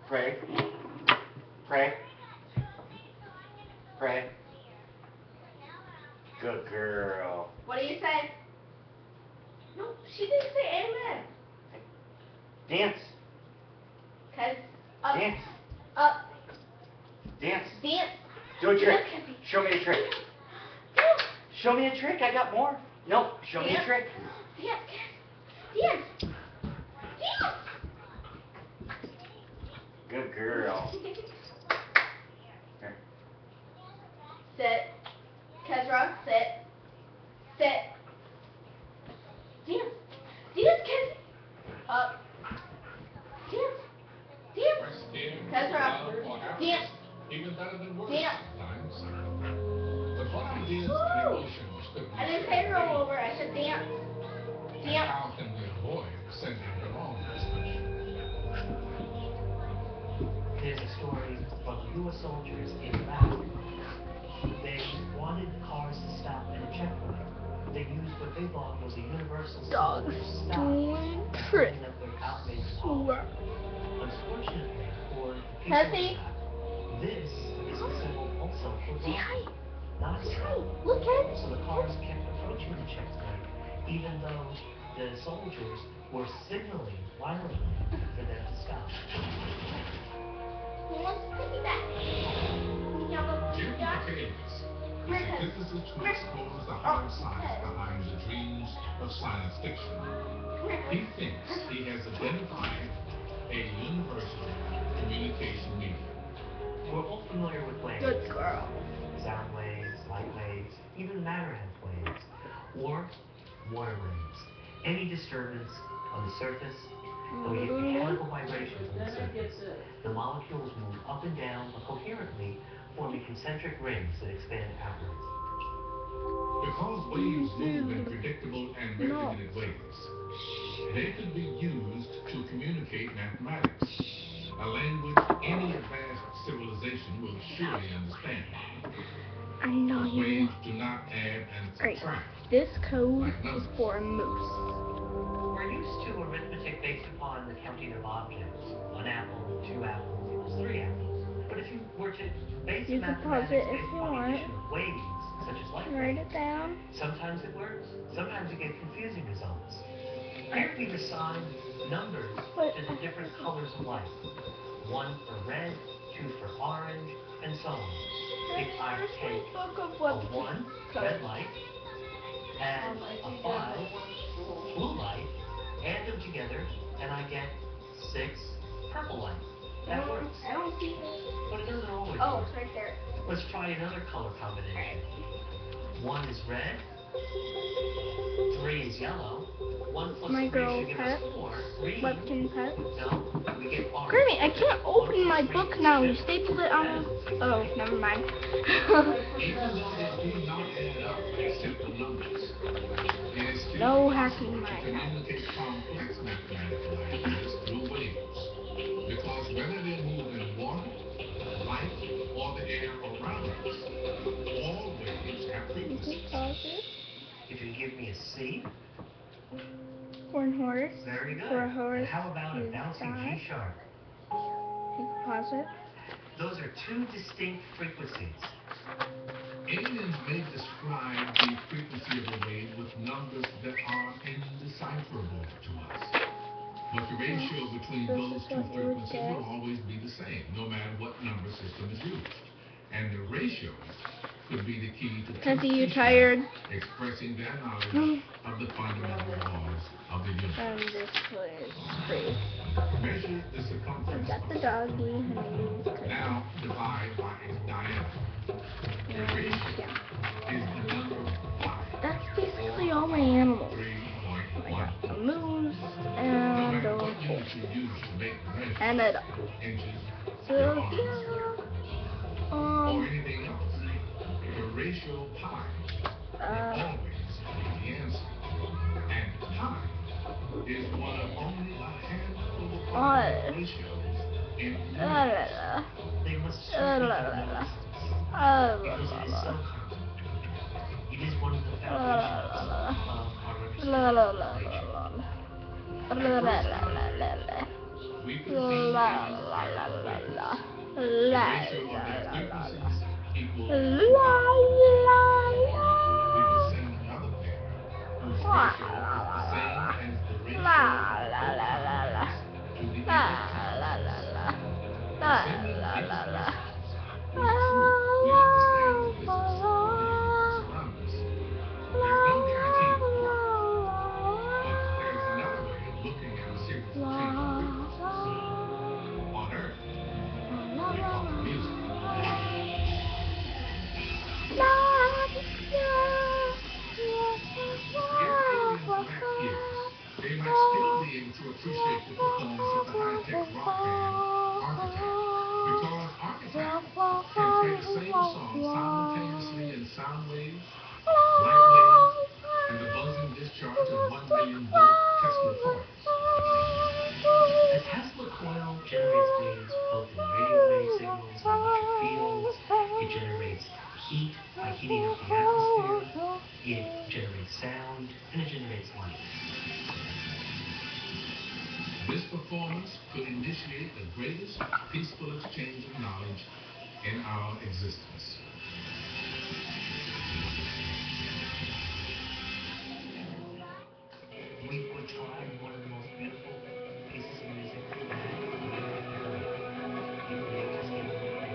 Pray. Pray. Pray. Good girl. What do you say? No, she didn't say amen. Dance. Cause up. Dance. Up. Dance. Dance. Do a trick. Dance. Show me a trick. Show me a trick. I got more. Nope. Show me a trick. Dance. Dance. Dance. Good girl. Here. Sit. Kezra, sit. Sit. Dance. Dance, Kez. Up. Dance. Dance. Kezra. Dance. Even better than words Dance. sometimes. But what ideas and emotions could we I didn't say roll over. I said dance. and Dance. how can we avoid sending the wrong message? There's a story from U.S. soldiers in Iraq. They wanted cars to stop at a checkpoint. They used what they thought was a universal symbol Dogs to stop doing and tricks. telling them their outraged policy. Unfortunately for the people Tessie? in Iraq, this is a symbol also for Say hi. not Say hi. stop. Look at So the cars kept approaching the checkpoint, even though the soldiers were signaling violently for them to stop. Who wants to piggyback? Jim Davis is a physicist who explores the hard science behind the dreams of science fiction. He thinks he has identified a universal communication medium. We're all familiar with waves. Good girl. Sound waves, light waves, even matter-have waves, or water waves. Any disturbance on the surface, and we get mechanical vibrations on the surface. The molecules move up and down, but coherently, forming concentric rings that expand outwards. Because waves move in predictable and regimented ways, they could be used to communicate mathematics, a language any advanced civilization will surely understand. I know you. Waves do not add and Alright, subtract. this code like is numbers. for a moose. We're used to arithmetic based upon the counting of objects. One apple, two apples equals three apples. But if you were to base You can pause mathematics it if based you upon the want. addition of waves, such as light Write waves, it down. sometimes it works, sometimes you get confusing results. Here we've assigned numbers to the different colors of light. One for red, two for orange, and so on. If I take a 1, red light, and a 5, blue light, add them together, and I get 6, purple light. That works. I don't see. But it doesn't always Oh, work. it's right there. Let's try another color combination. 1 is red, 3 is yellow, 1 plus My 3 girl should give pet. us 4. Green, Webkin pet. no, we get orange. Grammy, I can't open my book now. You stapled it on a... Oh, never mind. Even though they do not add up as simple numbers, it is still No possible hacking to mine. communicate complex mathematical ideas through waves. Because whether they move in water, light, or the air around us, all waves have frequencies. Pause it. If you give me a C, For a horse. very good. For a horse. And how about a is bouncing that. G sharp? You can pause it. Those are two distinct frequencies. Aliens may describe the frequency of a wave with numbers that are indecipherable to us. But the ratio between This those is two what you would frequencies get. will always be the same, no matter what number system is used. And the ratios could be the key to Tessie, you precision, tired? expressing their knowledge of the fundamental laws of the universe. And this is free. Measure the I circumference got of the a doggy. circle. Her name is Cookie. Now divide by its diameter. The ratio Yeah. is the number pi. That's basically all my animals. 3.1. I got a moose No and matter a what horse. unit you use to make the measure, And a dog. inches, So, your arms, yeah. or anything else, the ratio pi will always be the answer. And pi is one of only a handful of ratios in the universe. They must certainly have noticed because it is so constant. It is one of the foundations of our understanding. We could see The ratio of their frequencies equals la, 2 la, We will sing another pair whose ratio is the same as the ratio of both harmonics to the inner Singing expresses. When true, we understand the physics of the universe around us. There's no guarantee it will work, but there's another way of looking at a series of changing frequencies. On Earth, we call it music. If aliens lack ears, they might still be able to appreciate the performance of the high-tech rock band Architect, because Architect can play the same song simultaneously in sound waves, light waves, and the buzzing discharge of 1 million volt Tesla coils. The Tesla coil generates waves both in radio wave signals and electric fields. It generates heat by heating up the atmosphere. It generates sound, and it generates light. This performance could initiate the greatest peaceful exchange of knowledge in our existence. We tried one of the most beautiful pieces of music that people need to see.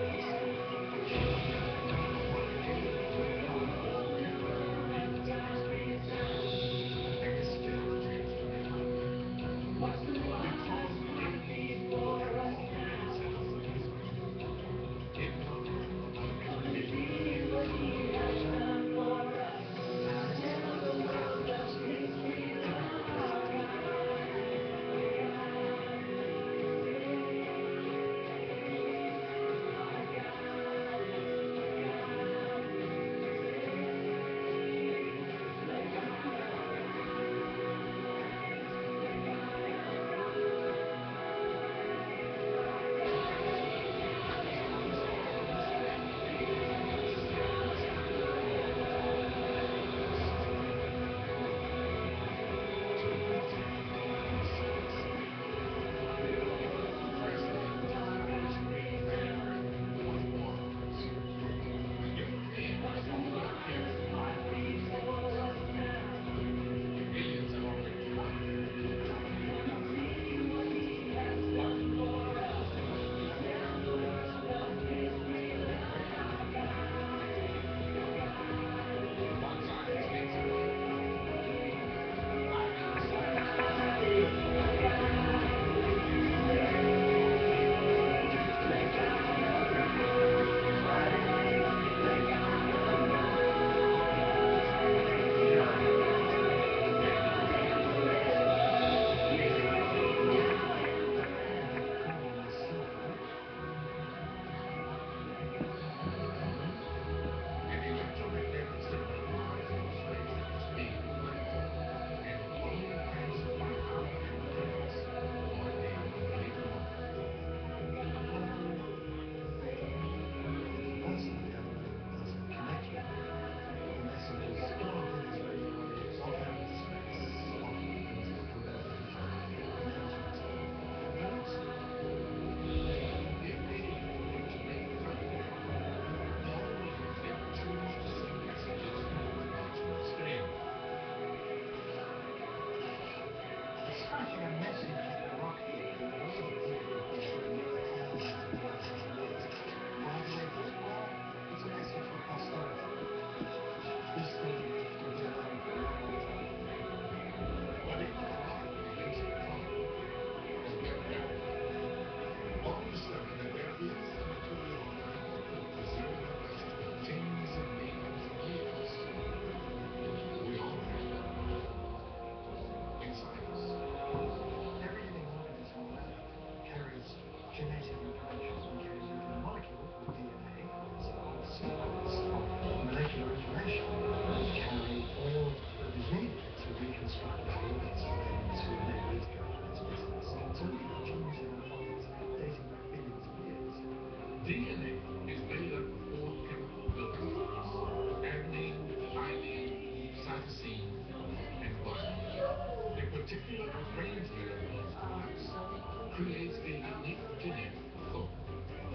DNA is made up of 4 chemical building blocks: adenine, thymine, cytosine, and guanine. A particular arrangement of these blocks creates a unique genetic code.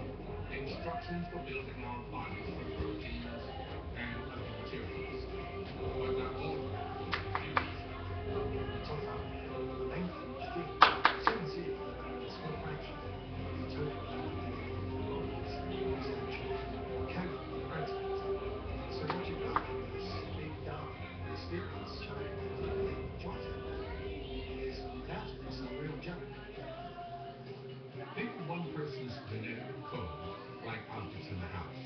instructions for building our bodies with proteins and other materials. But not all of them were confused. 做法length of each gene, sequence small fraction, the total amount of DNA is actually chemical proteins. So what you've got from this big dark experience child Johnson is undoubtedly some real junk. Think of one person's genetic code like objects in the house.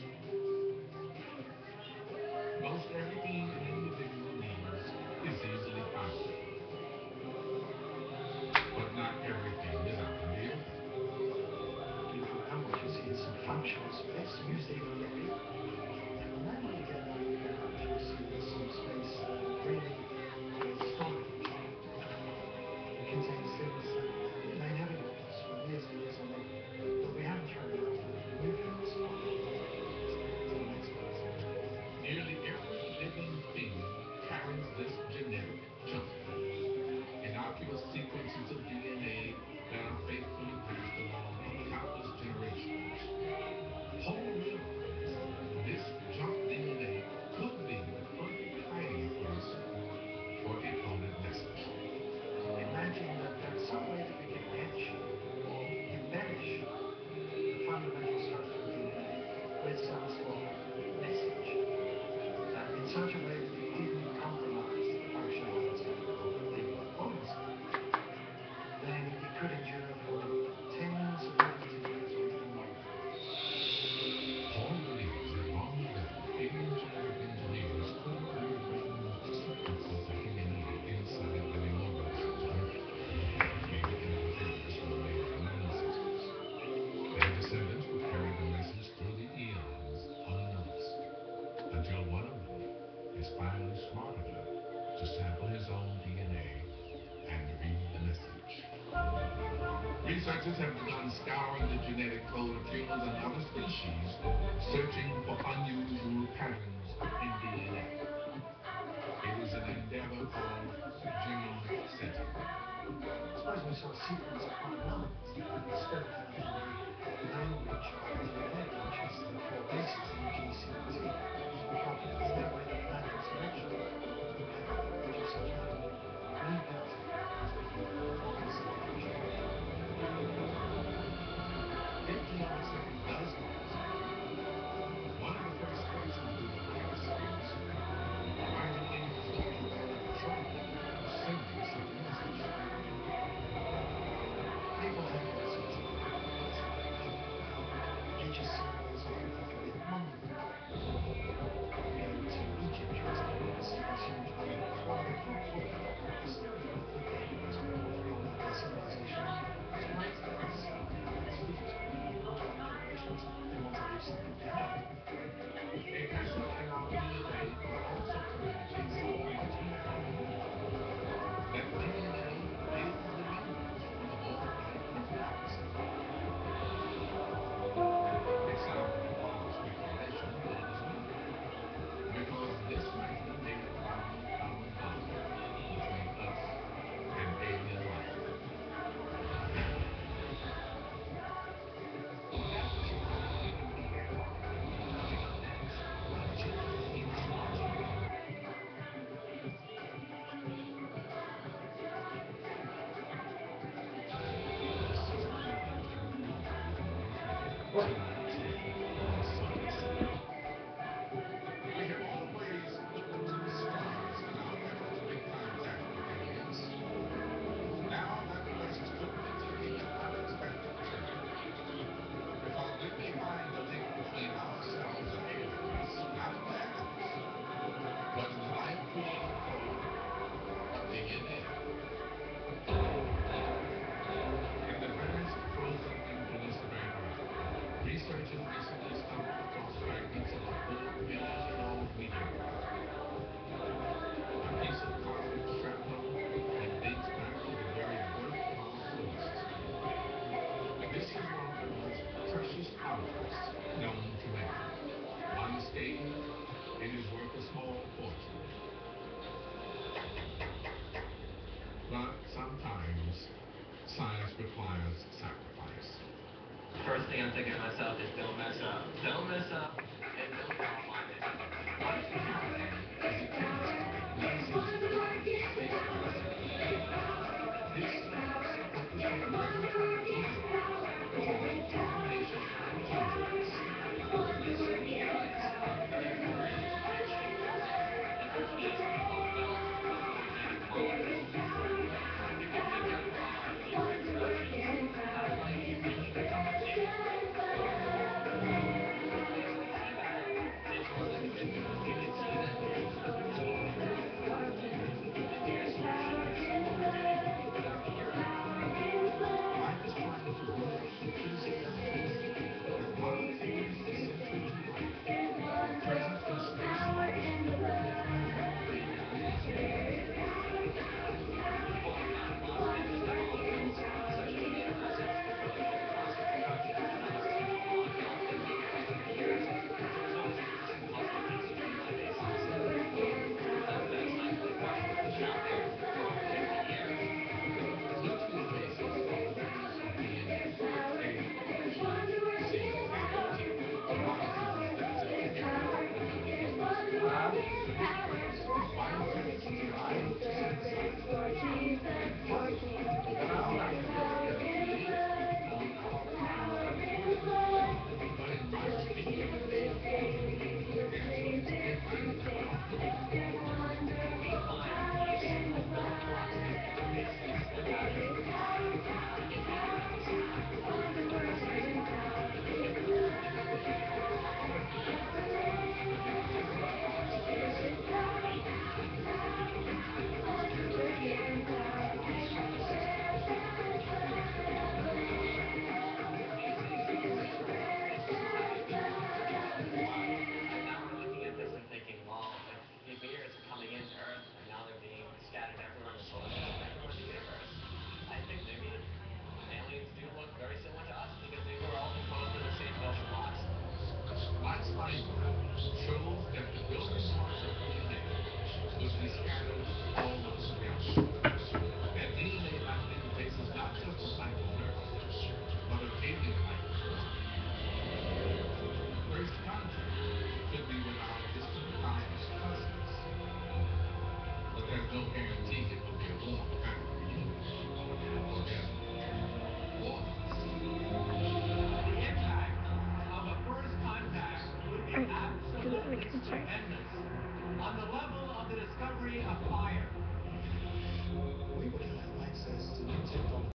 Most everything an individual needs is easily found. But not everything is out in the open. For example, you see some functional space used every day. And then when you get down to the garage, you see there's some space really with storage. It contains things that remain having us for years and years on end. But we haven't thrown it out for nucleus to the next place. Nearly every living thing carries this genetic junk. Innocuous sequences of DNA that are faithfully passed along from countless generations. Whole realize this junk DNA could be the perfect hiding place for a coded message. Imagine that there's some way that we can etch, embellish the fundamental structure of DNA with some small message in such a way that it didn't compromise the functionality of the organism. Then it could endure for tens of millions of years or even longer. Paul believes that long ago, alien genetic engineers could have rearranged sequences of DNA inside living organisms on Earth. Maybe interference were made from their ancestors. Their descendants would carry the message through the eons unnoticed, until one of them is finally smart enough to sample his own DNA and read the message. Researchers have begun scouring the genetic code of humans and other species, searching for unusual patterns in DNA. It is an endeavor called genomic sensing. Suppose we saw a sequence of quite lines spelled out in the language of DNA, which is the four bases in the GCT. We copied it. Is there a way that that was mentioned? Would you such a thing? Rebuilt copies of the genome. If genomic sensing does not exist, One of the first questions we will ask is, why do aliens take the trouble of sending such a message? people have all sorts of explanations. Religious symbols are perfectly wonderful. Go to Egypt, for example, and see these huge pyramids. What are they for? The stereotype that the most important part of their civilization was great. It's religious. All their traditions, they want to leave something behind. A passage in our DNA could also communicate something to mankind. That DNA is the language of all life in the galaxy. It sounds like wild speculation, but it is not. Because this might be a found common bond between us and alien life. Coming up next, a gene in small. We have always looked to the stars in our effort to make contact with aliens. Now that quest could be taking an unexpected turn. Because we may find a link between ourselves and aliens, not in the atoms, but in the life-creating code of DNA. In the vast frozen emptiness of Antarctica, researchers recently stumbled across fragments of a 4 billion-year-old meteorite. A piece of cosmic shrapnel that dates back to the very birth of our solar system. This is one of the most precious objects known to man. Unscathed, it is worth a small fortune. But sometimes science requires sacrifice. First thing I'm thinking to myself is don't mess up. Don't mess up. And don't outline it. What if you Life is trying to grow enthusiastically, and modern figures essential to life are present in space and Last diagram shows that the building blocks of DNA would be scattered all over space. That DNA likely replaces not just a cycle Earth, but an alien life form. First contact could be with our distant cosmic cousins, but there's no guarantee it will be a warm family reunion for them or us. The impact of a first contact would be absolutely tremendous on the level of the discovery of fire. We would have access to the tip of